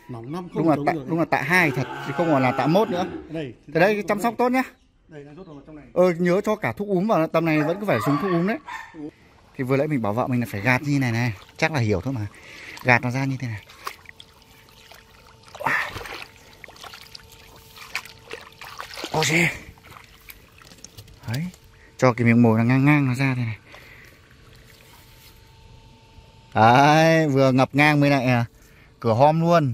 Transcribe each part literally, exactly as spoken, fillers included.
Nóng lắm, đúng là tạ, đúng là tạ hai thật chứ không còn là tạ mốt nữa. Đây, từ đây chăm sóc tốt nhá. Đây đang rút vào trong này. Ờ nhớ cho cả thuốc úm vào, tầm này vẫn cứ phải dùng thuốc úm đấy. Thì vừa nãy mình bảo vợ mình là phải gạt như này này, chắc là hiểu thôi mà. Gạt nó ra như thế này. Ôi xê. Đấy, cho cái miếng mồi nó ngang ngang nó ra thế này. Đấy, vừa ngập ngang mới lại cửa hom luôn.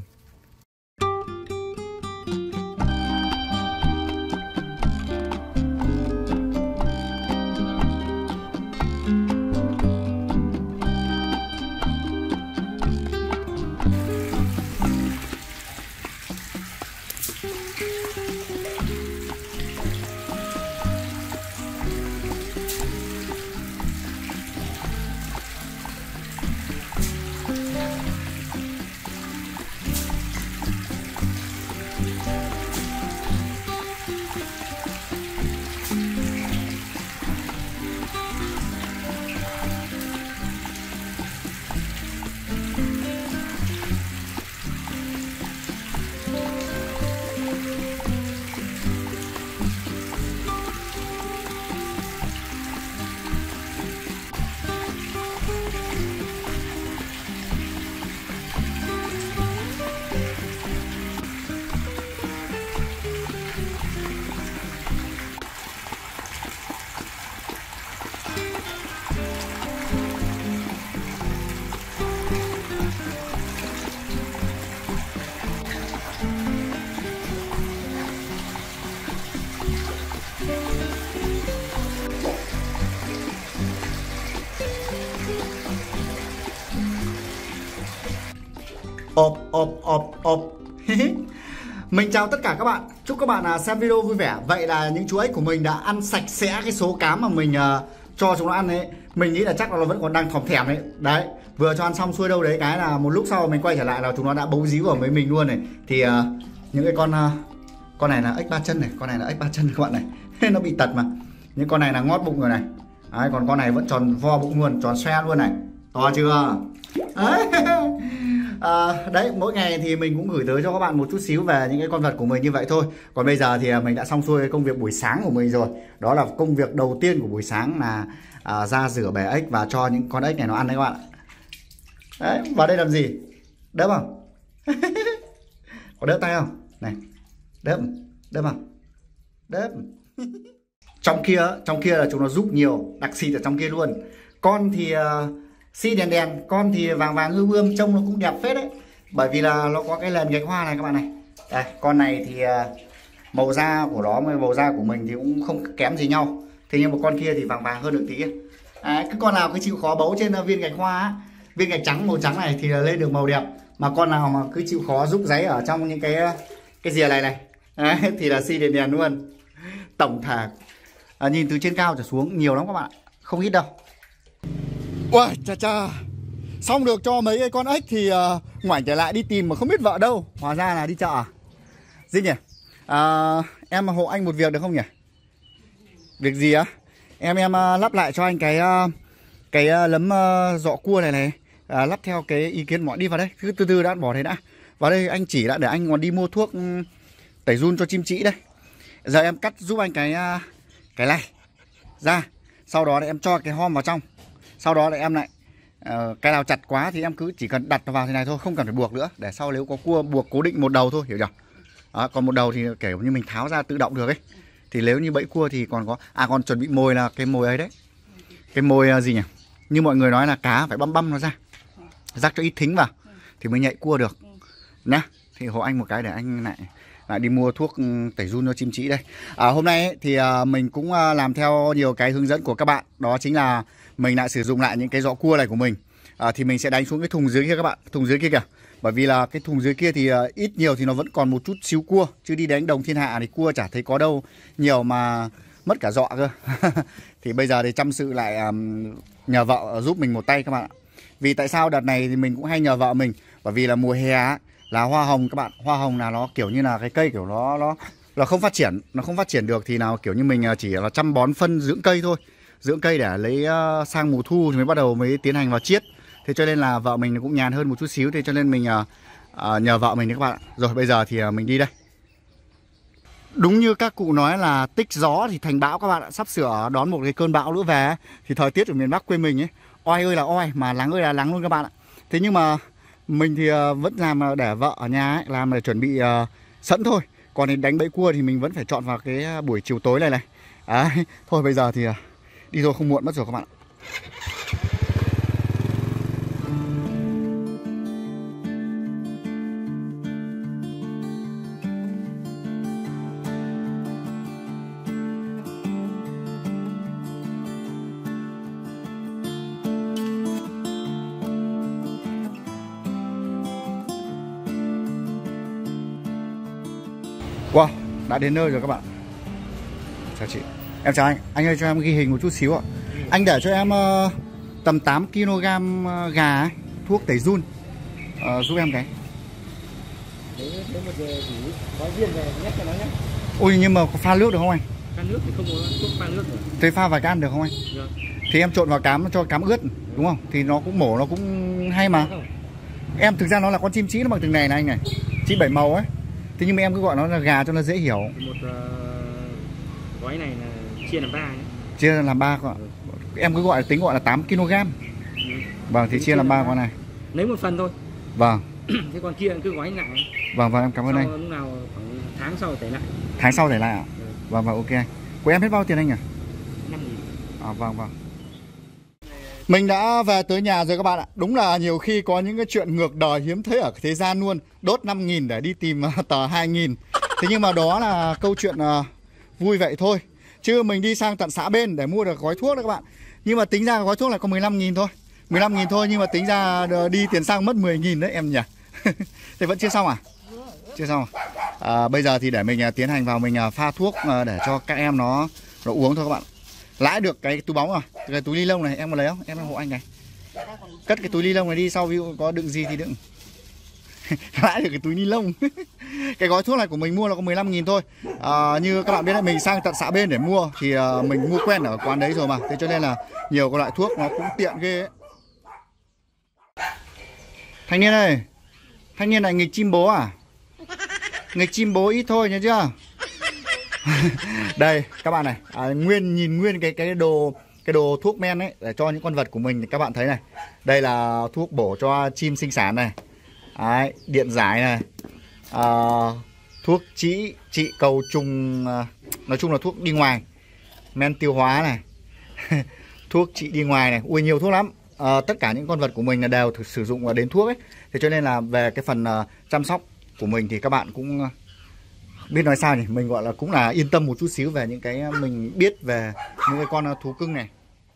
Ộp ộp ộp ộp. Mình chào tất cả các bạn. Chúc các bạn xem video vui vẻ. Vậy là những chú ếch của mình đã ăn sạch sẽ cái số cám mà mình uh, cho chúng nó ăn đấy. Mình nghĩ là chắc là nó vẫn còn đang thòm thèm đấy. Đấy, vừa cho ăn xong xuôi đâu đấy cái là một lúc sau mình quay trở lại là chúng nó đã bấu díu vào với mình luôn này. Thì uh, những cái con uh, con này là ếch ba chân này, con này là ếch ba chân các bạn này. Nó bị tật mà. Những con này là ngót bụng rồi này. Đấy, còn con này vẫn tròn vo bụng luôn, tròn xoe luôn này. To chưa? Đấy. À, đấy, mỗi ngày thì mình cũng gửi tới cho các bạn một chút xíu về những cái con vật của mình như vậy thôi. Còn bây giờ thì mình đã xong xuôi công việc buổi sáng của mình rồi. Đó là công việc đầu tiên của buổi sáng là à, ra rửa bể ếch và cho những con ếch này nó ăn đấy các bạn. Đấy, vào đây làm gì? Đớp không? Có đớp tay không? Này, đớp, đớp không? Đớp. Trong kia, trong kia là chúng nó giúp nhiều, đặc xịt ở trong kia luôn. Con thì... Uh, xi đèn đèn, con thì vàng vàng ươm ươm, trông nó cũng đẹp phết đấy. Bởi vì là nó có cái lần gạch hoa này các bạn này. Đây, con này thì uh, màu da của nó với màu da của mình thì cũng không kém gì nhau. Thế nhưng mà con kia thì vàng vàng hơn được tí. À, cái con nào cứ chịu khó bấu trên viên gạch hoa á, viên gạch trắng màu trắng này thì lên được màu đẹp. Mà con nào mà cứ chịu khó rúc giấy ở trong những cái cái rìa này này, đấy, thì là xi đèn đèn luôn. Tổng thể à, nhìn từ trên cao trở xuống nhiều lắm các bạn, không ít đâu. Ui, chà chà. Xong được cho mấy cái con ếch thì uh, ngoảnh trở lại đi tìm mà không biết vợ đâu. Hóa ra là đi chợ à? Gì nhỉ? À, em hộ anh một việc được không nhỉ? Việc gì á? Em em uh, lắp lại cho anh cái uh, cái uh, lấm uh, giọ cua này này. uh, Lắp theo cái ý kiến mọi đi vào đây. Cứ từ từ đã, bỏ thế đã. Vào đây anh chỉ đã để anh còn đi mua thuốc um, tẩy giun cho chim trĩ đây. Giờ em cắt giúp anh cái uh, cái này ra. Sau đó thì em cho cái hom vào trong. Sau đó lại em lại uh, cái nào chặt quá thì em cứ chỉ cần đặt vào thế này thôi, không cần phải buộc nữa. Để sau nếu có cua buộc cố định một đầu thôi, hiểu chưa? Đó, còn một đầu thì kiểu như mình tháo ra tự động được ấy. Thì nếu như bẫy cua thì còn có... À còn chuẩn bị mồi là cái mồi ấy đấy. Cái mồi uh, gì nhỉ? Như mọi người nói là cá phải băm băm nó ra, rắc cho ít thính vào thì mới nhạy cua được nhá. Thì hộ anh một cái để anh lại lại đi mua thuốc tẩy giun cho chim trĩ đây. À, hôm nay ấy, thì uh, mình cũng uh, làm theo nhiều cái hướng dẫn của các bạn. Đó chính là mình lại sử dụng lại những cái giọ cua này của mình. à, Thì mình sẽ đánh xuống cái thùng dưới kia các bạn. Thùng dưới kia kìa. Bởi vì là cái thùng dưới kia thì uh, ít nhiều thì nó vẫn còn một chút xíu cua. Chứ đi đánh đồng thiên hạ thì cua chả thấy có đâu nhiều mà mất cả giọ cơ. Thì bây giờ thì chăm sự lại um, nhờ vợ giúp mình một tay các bạn ạ. Vì tại sao đợt này thì mình cũng hay nhờ vợ mình. Bởi vì là mùa hè á, là hoa hồng các bạn. Hoa hồng là nó kiểu như là cái cây kiểu nó nó là không phát triển. Nó không phát triển được thì nào kiểu như mình chỉ là chăm bón phân dưỡng cây thôi. Dưỡng cây để lấy uh, sang mùa thu thì mới bắt đầu mới tiến hành vào chiết. Thế cho nên là vợ mình cũng nhàn hơn một chút xíu. Thế cho nên mình uh, à, nhờ vợ mình đấy các bạn ạ. Rồi bây giờ thì mình đi đây. Đúng như các cụ nói là tích gió thì thành bão các bạn ạ. Sắp sửa đón một cái cơn bão nữa về ấy. Thì thời tiết ở miền Bắc quê mình ấy, oi ơi là oi, mà nắng ơi là nắng luôn các bạn ạ. Thế nhưng mà mình thì vẫn làm để vợ ở nhà ấy, làm để chuẩn bị uh, sẵn thôi. Còn thì đánh bẫy cua thì mình vẫn phải chọn vào cái buổi chiều tối này này. Đấy. Thôi bây giờ thì uh, đi thôi, không muộn mất rồi các bạn ạ. Wow, đã đến nơi rồi các bạn. Chào chị. Em chào anh. Anh ơi cho em ghi hình một chút xíu ạ. Anh để cho em uh, tầm tám ki lô gam gà ấy, thuốc tẩy giun uh, giúp em cái. Ôi nhưng mà có pha nước được không anh? Pha nước thì không có thuốc pha nước rồi. Thế pha vài can được không anh? Được. Thì em trộn vào cám cho cám ướt đúng không? Thì nó cũng mổ nó cũng hay mà. Em thực ra nó là con chim trí nó bằng từng này này anh này. Chim bảy màu ấy. Thế nhưng mà em cứ gọi nó là gà cho nó dễ hiểu. Một uh, gói này là chia làm ba ấy. Chia làm ba con. Ừ. Em cứ gọi tính gọi là tám ki lô gam. Ừ. Vâng thì chia làm ba con này. Lấy một phần thôi. Vâng. Thế còn kia cứ gói lại. Vâng vâng em cảm ơn sau, anh. Lúc nào khoảng tháng sau tẩy lại. Tháng sau tẩy lại ạ? Ừ. Vâng vâng ok anh. Của em hết bao tiền anh nhỉ? năm nghìn. À vâng vâng. Mình đã về tới nhà rồi các bạn ạ. Đúng là nhiều khi có những cái chuyện ngược đời hiếm thấy ở thế gian luôn. Đốt năm nghìn để đi tìm tờ hai nghìn. Thế nhưng mà đó là câu chuyện uh, vui vậy thôi. Chứ mình đi sang tận xã bên để mua được gói thuốc đó các bạn. Nhưng mà tính ra gói thuốc này có mười lăm nghìn thôi. mười lăm nghìn thôi nhưng mà tính ra đi tiền xăng mất mười nghìn đấy em nhỉ. Thế vẫn chưa xong à? Chưa xong à? À, bây giờ thì để mình uh, tiến hành vào mình uh, pha thuốc uh, để cho các em nó, nó uống thôi các bạn. Lãi được cái túi bóng rồi, cái túi ni lông này em có lấy không? Em hộ anh này. Cất cái túi ni lông này đi, sau ví dụ có đựng gì thì đựng. Lãi được cái túi ni lông. Cái gói thuốc này của mình mua là có mười lăm nghìn thôi. À, như các bạn biết là mình sang tận xã bên để mua thì uh, mình mua quen ở quán đấy rồi mà. Thế cho nên là nhiều cái loại thuốc nó cũng tiện ghê ấy. Thanh niên ơi, thanh niên này nghịch chim bố à? Nghịch chim bố ít thôi nhớ chưa? Đây các bạn này, à, nguyên nhìn nguyên cái cái đồ cái đồ thuốc men ấy để cho những con vật của mình thì các bạn thấy này. Đây là thuốc bổ cho chim sinh sản này. Đấy, điện giải này. À, thuốc trị trị cầu trùng, à, nói chung là thuốc đi ngoài. Men tiêu hóa này. Thuốc trị đi ngoài này, ui nhiều thuốc lắm. À, tất cả những con vật của mình là đều thực sử dụng đến thuốc ấy. Thế cho nên là về cái phần uh, chăm sóc của mình thì các bạn cũng uh, biết nói sao nhỉ, mình gọi là cũng là yên tâm một chút xíu về những cái mình biết về những cái con thú cưng này.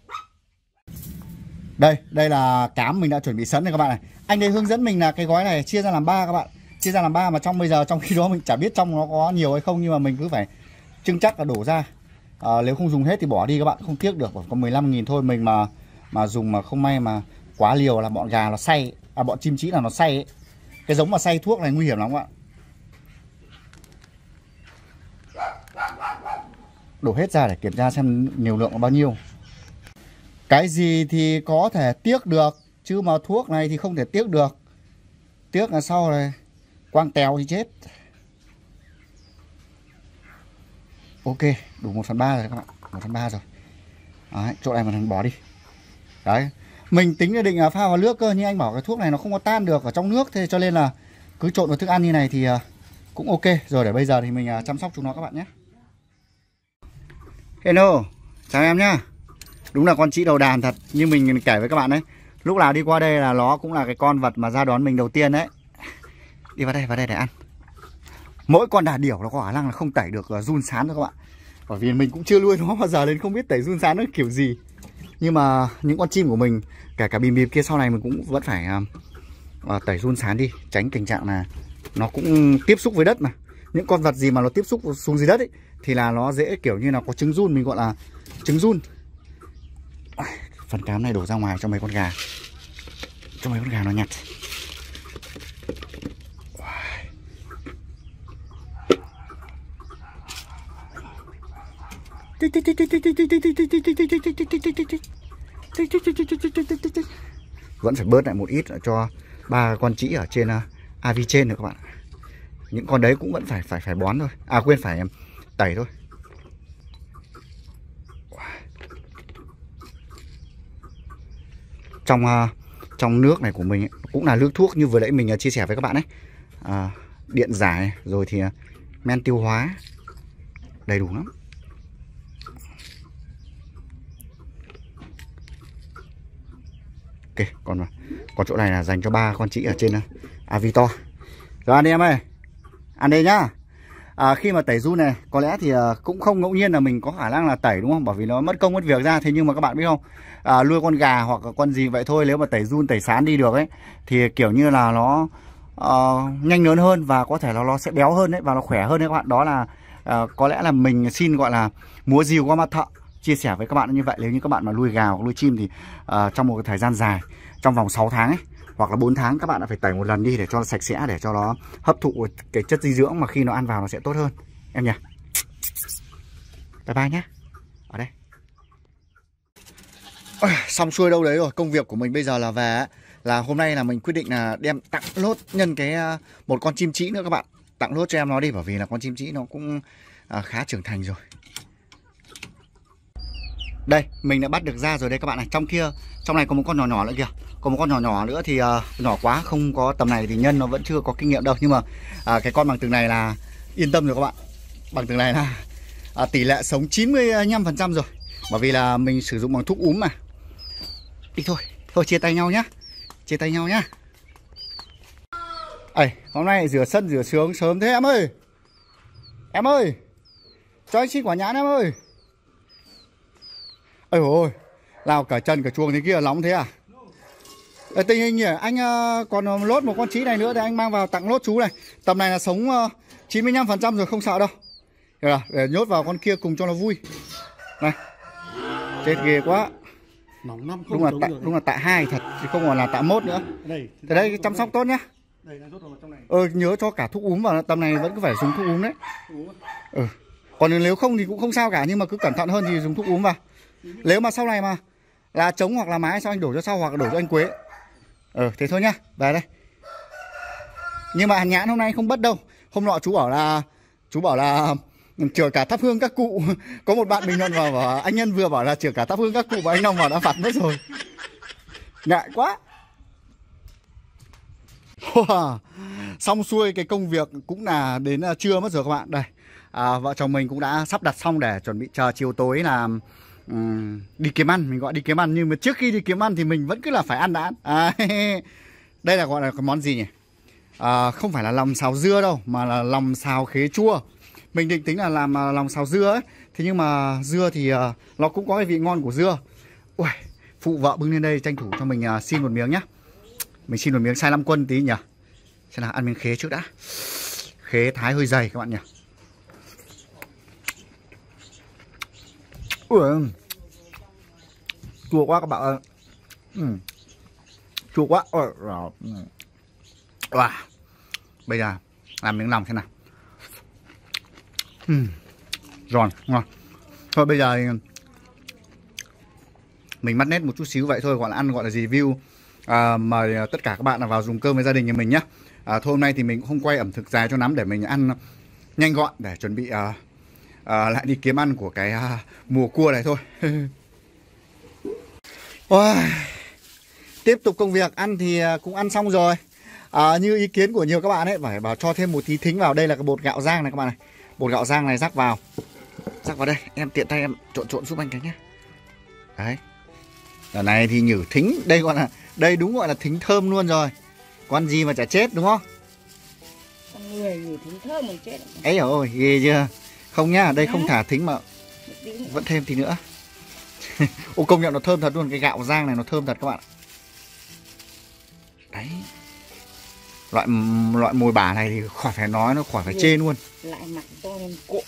Đây, đây là cám mình đã chuẩn bị sẵn này các bạn này. Anh đây hướng dẫn mình là cái gói này chia ra làm ba các bạn. Chia ra làm ba mà trong bây giờ trong khi đó mình chả biết trong nó có nhiều hay không nhưng mà mình cứ phải chưng chắc là đổ ra. À, nếu không dùng hết thì bỏ đi các bạn, không tiếc được, có mười lăm nghìn thôi. Mình mà mà dùng mà không may mà quá liều là bọn gà nó say, à bọn chim trí là nó say ấy. Cái giống mà say thuốc này nguy hiểm lắm các bạn. Đổ hết ra để kiểm tra xem liều lượng có bao nhiêu. Cái gì thì có thể tiếc được, chứ mà thuốc này thì không thể tiếc được. Tiếc là sau này quang tèo thì chết. Ok, đủ một phần ba rồi các bạn, một phần ba rồi. Đấy, chỗ này mình bỏ đi. Đấy, mình tính là định pha vào nước cơ, nhưng anh bảo cái thuốc này nó không có tan được ở trong nước, thế cho nên là cứ trộn vào thức ăn như này thì cũng ok. Rồi để bây giờ thì mình chăm sóc chúng nó các bạn nhé. Hello, chào em nhá. Đúng là con chị đầu đàn thật, như mình kể với các bạn đấy. Lúc nào đi qua đây là nó cũng là cái con vật mà ra đón mình đầu tiên đấy. Đi vào đây, vào đây để ăn. Mỗi con đà điểu nó có khả năng là không tẩy được giun sán đâu các bạn. Bởi vì mình cũng chưa nuôi nó bao giờ nên không biết tẩy giun sán nó kiểu gì. Nhưng mà những con chim của mình, kể cả bìm bìm kia sau này mình cũng vẫn phải uh, tẩy giun sán đi. Tránh tình trạng là nó cũng tiếp xúc với đất mà. Những con vật gì mà nó tiếp xúc xuống dưới đất ấy, thì là nó dễ kiểu như là có trứng giun, mình gọi là trứng giun. Phần cám này đổ ra ngoài cho mấy con gà, cho mấy con gà nó nhặt. Vẫn phải bớt lại một ít cho ba con trĩ ở trên a vê trên nữa các bạn. Những con đấy cũng vẫn phải phải phải bón thôi. À quên, phải tẩy thôi. Trong uh, trong nước này của mình ấy, cũng là nước thuốc như vừa nãy mình uh, chia sẻ với các bạn ấy. Uh, điện giải rồi thì uh, men tiêu hóa đầy đủ lắm. Ok, còn còn chỗ này là dành cho ba con chị ở trên uh, Avito. Rồi anh em ơi, ăn đây nhá. À, khi mà tẩy giun này có lẽ thì uh, cũng không ngẫu nhiên là mình có khả năng là tẩy, đúng không? Bởi vì nó mất công mất việc ra. Thế nhưng mà các bạn biết không, à, nuôi con gà hoặc là con gì vậy thôi, nếu mà tẩy giun tẩy sán đi được ấy thì kiểu như là nó uh, nhanh lớn hơn và có thể là nó sẽ béo hơn đấy và nó khỏe hơn đấy các bạn. Đó là uh, có lẽ là mình xin gọi là múa rìu qua mặt thợ chia sẻ với các bạn như vậy. Nếu như các bạn mà nuôi gà hoặc nuôi chim thì uh, trong một cái thời gian dài, trong vòng sáu tháng ấy hoặc là bốn tháng, các bạn đã phải tẩy một lần đi để cho nó sạch sẽ, để cho nó hấp thụ cái chất dinh dưỡng mà khi nó ăn vào nó sẽ tốt hơn em nhỉ. Bye bye nhé. Ở đây xong xuôi đâu đấy rồi. Công việc của mình bây giờ là về là hôm nay là mình quyết định là đem tặng lốt nhân cái một con chim trĩ nữa các bạn. Tặng lốt cho em nó đi, bởi vì là con chim trĩ nó cũng khá trưởng thành rồi. Đây mình đã bắt được ra rồi đây các bạn này. Trong kia, trong này có một con nhỏ nhỏ nữa kìa. Có một con nhỏ nhỏ nữa thì uh, nhỏ quá, không có tầm này thì nhân nó vẫn chưa có kinh nghiệm đâu. Nhưng mà uh, cái con bằng tường này là yên tâm rồi các bạn. Bằng tường này là uh, tỷ lệ sống chín mươi lăm phần trăm rồi. Bởi vì là mình sử dụng bằng thuốc úm mà. Đi thôi, thôi chia tay nhau nhá. Chia tay nhau nhá. Ây, hôm nay rửa sân rửa sướng sớm thế em ơi. Em ơi, cho anh xin quả nhãn em ơi. Ôi ôi, lao cả chân cả chuồng thế kia nóng thế à? Ê, tình hình nhỉ, anh uh, còn lốt một con trĩ này nữa thì anh mang vào tặng lốt chú này. Tầm này là sống uh, chín mươi lăm phần trăm rồi, không sợ đâu. Rồi, để nhốt vào con kia cùng cho nó vui. Này, chết ghê quá. Nóng năm đúng là tạ, đúng là tạ hai thật, chứ không còn là tạ mốt nữa. Đây, thế đây chăm sóc tốt nhá. Đây, đang rút vào trong này. Ờ, nhớ cho cả thuốc úm vào, tầm này vẫn cứ phải dùng thuốc úm đấy. Ừ. Còn nếu không thì cũng không sao cả, nhưng mà cứ cẩn thận hơn thì dùng thuốc úm vào. Nếu mà sau này mà là trống hoặc là mái sao anh đổ cho sau, hoặc là đổ cho anh Quế. Ờ, thế thôi nhá, về đây. Nhưng mà hạt nhãn hôm nay không bất đâu. Hôm nọ chú bảo là chú bảo là chừa cả thắp hương các cụ. Có một bạn bình luận vào bảo anh Nhân vừa bảo là chừa cả thắp hương các cụ và anh Long vào đã phạt mất rồi. Ngại quá. Wow. Xong xuôi cái công việc cũng là đến trưa mất rồi các bạn. Đây, à, vợ chồng mình cũng đã sắp đặt xong để chuẩn bị chờ chiều tối là um, đi kiếm ăn. Mình gọi đi kiếm ăn, nhưng mà trước khi đi kiếm ăn thì mình vẫn cứ là phải ăn đã. À, đây là gọi là cái món gì nhỉ? À, không phải là lòng xào dưa đâu, mà là lòng xào khế chua. Mình định tính là làm uh, lòng xào dưa ấy. Thế nhưng mà dưa thì uh, nó cũng có cái vị ngon của dưa. Ui, phụ vợ bưng lên đây tranh thủ cho mình uh, xin một miếng nhá. Mình xin một miếng sai năm quân tí nhỉ. Xem nào, ăn miếng khế trước đã. Khế thái hơi dày các bạn nhỉ. Ui, chua quá các bạn ơi. Ừ. Chua quá. Ôi, wow. Bây giờ làm miếng lòng thế nào. uhm. Giòn, ngon. Thôi bây giờ thì mình mắt nét một chút xíu vậy thôi, gọi là ăn, gọi là review. À, mời tất cả các bạn là vào dùng cơm với gia đình nhà mình nhé. À, thôi hôm nay thì mình cũng không quay ẩm thực dài cho lắm, để mình ăn nhanh gọn để chuẩn bị à, à, lại đi kiếm ăn của cái à, mùa cua này thôi. Wow. Tiếp tục công việc ăn thì cũng ăn xong rồi. À, như ý kiến của nhiều các bạn ấy phải bảo cho thêm một tí thính vào. Đây là cái bột gạo rang này các bạn này. Bột gạo rang này rắc vào. Rắc vào đây, em tiện tay em trộn trộn giúp anh cái nhé. Đấy. Ở này thì nhử thính, đây gọi là đây đúng gọi là thính thơm luôn rồi. Con gì mà chả chết đúng không? Con người nhử thính thơm mình chết. Ấy ôi, ghê chưa? Không nhá, đây không thả thính mà vẫn thêm tí nữa. Ô, công nhận nó thơm thật luôn, cái gạo rang này nó thơm thật các bạn. Đấy. Loại loại mồi bả này thì khỏi phải nói, nó khỏi phải chê luôn. Lại mặt to lên cỗ.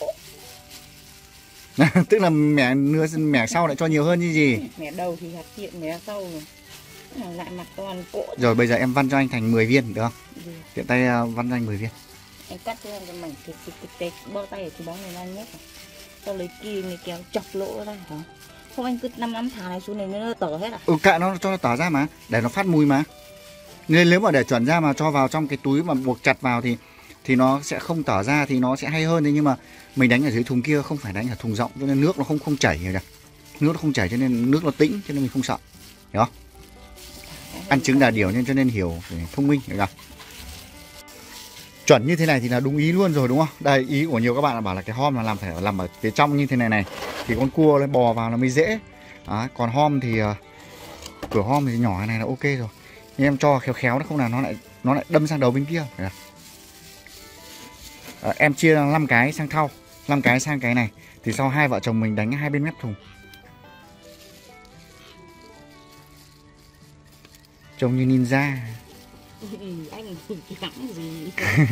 Tức là mẻ nửa mẻ sau lại cho nhiều hơn như gì? Mẻ đầu thì hạt tiện, mẻ sau rồi. Lại mặt to lên cỗ. Rồi bây giờ em văn cho anh thành mười viên được không? Ừ. Tiện tay văn cho anh mười viên. Anh cắt cho em cái mảnh cái cái cái, cái, cái bao tay ở cái bóng này ra nhét vào. Sau lấy kia này kéo chọc lỗ ra hả? Không anh cứ năm năm thả này xuống này nó tở hết à? Ừ, cạn nó cho nó tở ra mà, để nó phát mùi mà. Nên nếu mà để chuẩn ra mà cho vào trong cái túi mà buộc chặt vào thì thì nó sẽ không tở ra, thì nó sẽ hay hơn. Thế nhưng mà mình đánh ở dưới thùng kia, không phải đánh ở thùng rộng, cho nên nước nó không không chảy rồi. Nước nó không chảy cho nên nước nó tĩnh, cho nên mình không sợ. Hiểu không? Ăn trứng đà điểu nên cho nên hiểu, phải thông minh, hiểu không? Chuẩn như thế này thì là đúng ý luôn rồi đúng không? Đây, ý của nhiều các bạn là bảo là cái hom là làm phải làm ở phía trong như thế này này thì con cua nó bò vào nó mới dễ. Đó, còn hom thì uh, cửa hom thì nhỏ này là ok rồi. Nhưng em cho khéo khéo nó không là nó lại nó lại đâm sang đầu bên kia. À, em chia năm cái sang thau, năm cái sang cái này thì sau hai vợ chồng mình đánh hai bên mép thùng. Trông như ninja. Anh chẳng gì.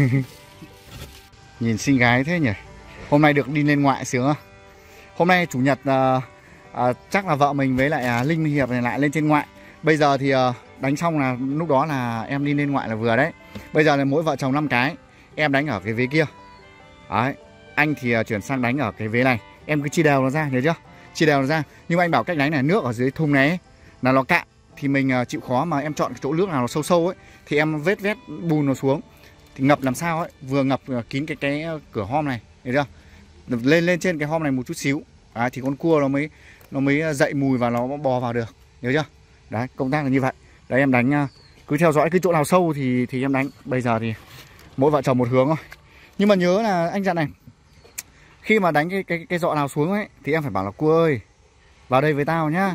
Nhìn xinh gái thế nhỉ. Hôm nay được đi lên ngoại sướng không? Hôm nay chủ nhật uh, uh, chắc là vợ mình với lại uh, Linh Hiệp này lại lên trên ngoại. Bây giờ thì uh, đánh xong là lúc đó là em đi lên ngoại là vừa đấy. Bây giờ là mỗi vợ chồng năm cái. Em đánh ở cái vế kia. Đấy. Anh thì uh, chuyển sang đánh ở cái vế này. Em cứ chia đều nó ra, nhớ chưa? Chia đều nó ra. Nhưng anh bảo cách đánh này, nước ở dưới thùng này ấy, là nó cạn thì mình uh, chịu khó, mà em chọn cái chỗ nước nào nó sâu sâu ấy thì em vết vét bùn nó xuống thì ngập làm sao ấy, vừa ngập uh, kín cái cái uh, cửa hom này, hiểu chưa? Lên lên trên cái hom này một chút xíu. Đấy, thì con cua nó mới nó mới dậy mùi và nó bò vào được, nhớ chưa? Đấy, công tác là như vậy. Đấy, em đánh uh, cứ theo dõi cái chỗ nào sâu thì thì em đánh. Bây giờ thì mỗi vợ chồng một hướng thôi. Nhưng mà nhớ là anh dặn này, khi mà đánh cái cái cái dọ nào xuống ấy thì em phải bảo là cua ơi, vào đây với tao nhá.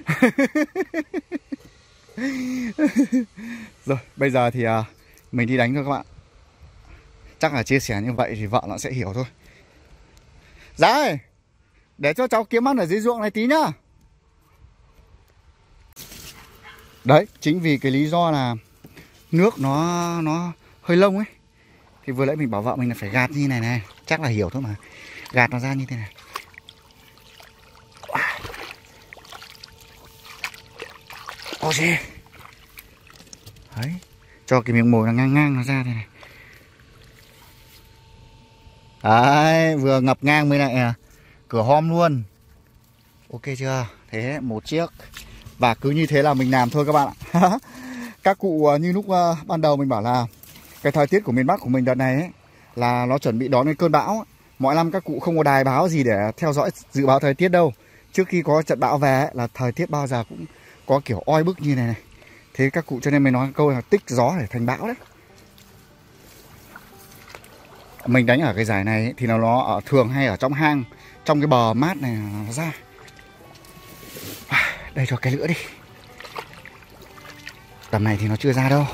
Rồi, bây giờ thì uh, mình đi đánh thôi các bạn. Chắc là chia sẻ như vậy thì vợ nó sẽ hiểu thôi. Dạ ơi, để cho cháu kiếm ăn ở dưới ruộng này tí nhá. Đấy, chính vì cái lý do là nước nó nó hơi lông ấy thì vừa nãy mình bảo vợ mình là phải gạt như này này. Chắc là hiểu thôi mà. Gạt nó ra như thế này. Ôi gì? Đấy, cho cái miếng mồi nó ngang ngang nó ra thế này. Đấy, vừa ngập ngang mới lại à, cửa hom luôn. Ok chưa? Thế một chiếc. Và cứ như thế là mình làm thôi các bạn ạ. Các cụ như lúc uh, ban đầu mình bảo là cái thời tiết của miền Bắc của mình đợt này ấy, là nó chuẩn bị đón cái cơn bão ấy. Mọi năm các cụ không có đài báo gì để theo dõi dự báo thời tiết đâu. Trước khi có trận bão về ấy, là thời tiết bao giờ cũng có kiểu oi bức như này này. Thế các cụ cho nên mới nói câu là tích gió để thành bão đấy. Mình đánh ở cái giải này ấy, thì nó ở thường hay ở trong hang, trong cái bờ mát này nó ra. Đây cho cái lửa đi. Tầm này thì nó chưa ra đâu.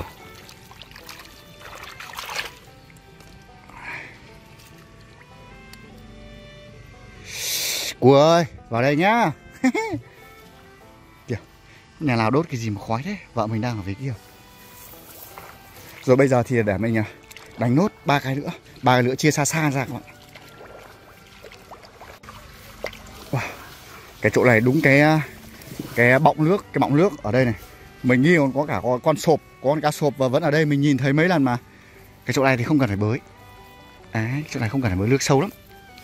Cua ơi, vào đây nhá. Kìa, nhà nào đốt cái gì mà khói thế. Vợ mình đang ở phía kia. Rồi bây giờ thì để mình đánh nốt ba cái nữa. Ba cái nữa chia xa xa ra các bạn. Wow. Cái chỗ này đúng cái cái bọng nước, cái bọng nước ở đây này. Mình nghi còn có cả con, con sộp, có con cá sộp và vẫn ở đây, mình nhìn thấy mấy lần mà. Cái chỗ này thì không cần phải bới. Đấy, chỗ này không cần phải bới, nước sâu lắm.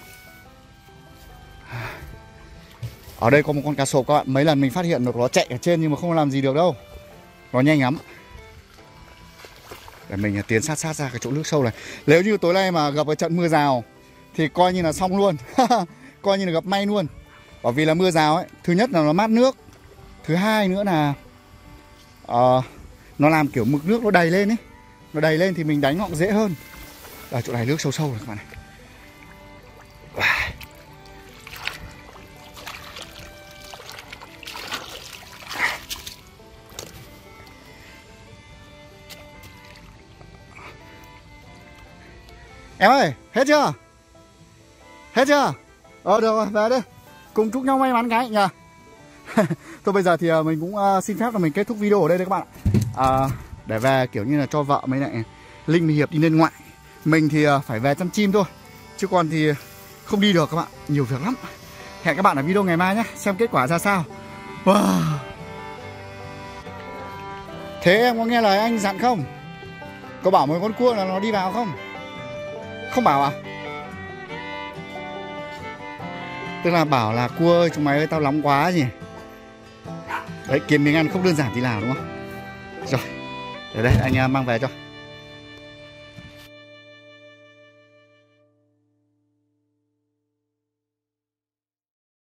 Ở đây có một con cá sộp các bạn, mấy lần mình phát hiện được nó chạy ở trên nhưng mà không làm gì được đâu. Nó nhanh lắm. Để mình tiến sát sát ra cái chỗ nước sâu này. Nếu như tối nay mà gặp cái trận mưa rào thì coi như là xong luôn. Coi như là gặp may luôn. Bởi vì là mưa rào ấy, thứ nhất là nó mát nước, thứ hai nữa là uh, nó làm kiểu mực nước nó đầy lên ấy. Nó đầy lên thì mình đánh nó cũng dễ hơn. Ở chỗ này nước sâu sâu rồi các bạn này. Em ơi, hết chưa? Hết chưa? Ờ được rồi, về đây. Cùng chúc nhau may mắn cái nhờ. Thôi bây giờ thì mình cũng uh, xin phép là mình kết thúc video ở đây đấy các bạn ạ. uh, Để về kiểu như là cho vợ mấy lại Linh Hiệp đi lên ngoại. Mình thì uh, phải về chăm chim thôi. Chứ còn thì không đi được các bạn. Nhiều việc lắm. Hẹn các bạn ở video ngày mai nhé. Xem kết quả ra sao. Wow. Thế em có nghe lời anh dặn không? Có bảo mấy con cua là nó đi vào không? Không bảo à? Tức là bảo là cua ơi, chúng mày ơi, tao nóng quá gì. Đấy, kiếm miếng ăn không đơn giản tí nào đúng không? Rồi, Để đây anh mang về cho.